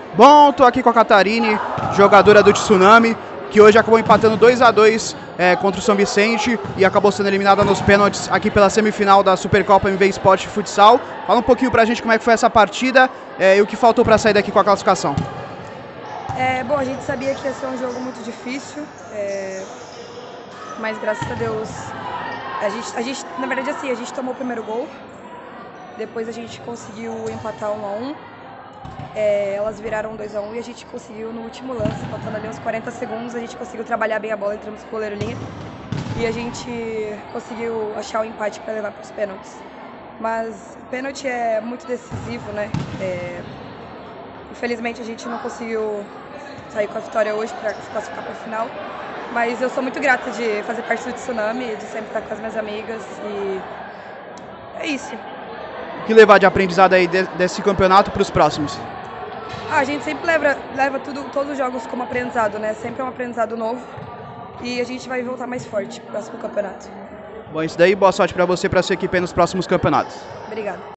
Bom, tô aqui com a Catarine, jogadora do Tsunami, que hoje acabou empatando 2-2 contra o São Vicente e acabou sendo eliminada nos pênaltis aqui pela semifinal da Supercopa MV Sport Futsal. Fala um pouquinho pra gente como é que foi essa partida e o que faltou pra sair daqui com a classificação. Bom, a gente sabia que ia ser um jogo muito difícil, mas graças a Deus, a gente, na verdade assim, a gente tomou o primeiro gol, depois a gente conseguiu empatar 1-1, elas viraram 2-1 e a gente conseguiu no último lance, faltando ali uns 40 segundos, a gente conseguiu trabalhar bem a bola, entramos com o goleiro linha e a gente conseguiu achar o empate para levar para os pênaltis. Mas o pênalti é muito decisivo, né? Infelizmente a gente não conseguiu sair com a vitória hoje para se classificar para a final, mas eu sou muito grata de fazer parte do Tsunami, de sempre estar com as minhas amigas e é isso. O que levar de aprendizado aí desse campeonato para os próximos? A gente sempre leva todos os jogos como aprendizado, né? Sempre é um aprendizado novo e a gente vai voltar mais forte para o próximo campeonato. Bom, isso daí, boa sorte para você, para sua equipe aí nos próximos campeonatos. Obrigada.